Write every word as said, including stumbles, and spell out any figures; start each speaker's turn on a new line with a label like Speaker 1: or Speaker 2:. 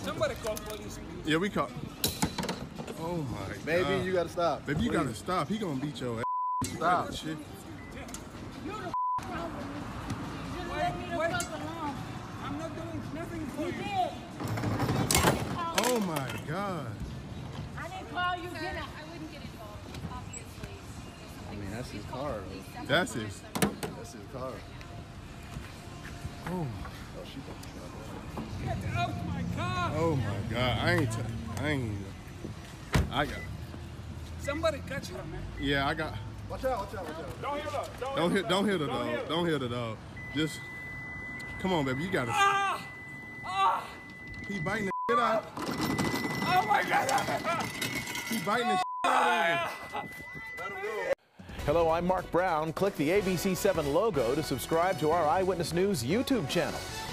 Speaker 1: Somebody call police, please.
Speaker 2: Yeah, we call. Oh my God.
Speaker 3: Baby, you gotta stop.
Speaker 2: Baby, you
Speaker 3: Please.
Speaker 2: gotta stop. He gonna beat your ass.
Speaker 3: Stop.
Speaker 2: Shit.
Speaker 4: You're the problem. You should let me the
Speaker 1: Wait.
Speaker 4: fuck alone.
Speaker 1: I'm not doing nothing for
Speaker 4: You
Speaker 1: you.
Speaker 4: did. I didn't call
Speaker 2: Oh
Speaker 4: you.
Speaker 2: my God.
Speaker 4: I didn't call you.
Speaker 5: Sir,
Speaker 4: Get out.
Speaker 5: I wouldn't get involved, obviously.
Speaker 3: I mean, that's his car, though.
Speaker 2: That's his.
Speaker 3: That's his car.
Speaker 2: Oh.
Speaker 3: Oh, she fucking
Speaker 1: Get out my car.
Speaker 2: Oh my God. I ain't. T I ain't. I got.
Speaker 1: Somebody catch her, man.
Speaker 2: Yeah, I got.
Speaker 3: Watch out, watch out, watch out.
Speaker 1: Don't hit her. Don't,
Speaker 2: Don't
Speaker 1: hit
Speaker 2: hit.
Speaker 1: her.
Speaker 2: Don't hit the
Speaker 1: Don't
Speaker 2: dog.
Speaker 1: hit her.
Speaker 2: Don't hit the dog. Just. Come on, baby. You gotta.
Speaker 1: Ah! Ah!
Speaker 2: He biting the shit out.
Speaker 1: Oh my God!
Speaker 2: He biting the shit out of him.
Speaker 6: Hello, I'm Mark Brown. Click the A B C seven logo to subscribe to our Eyewitness News YouTube channel.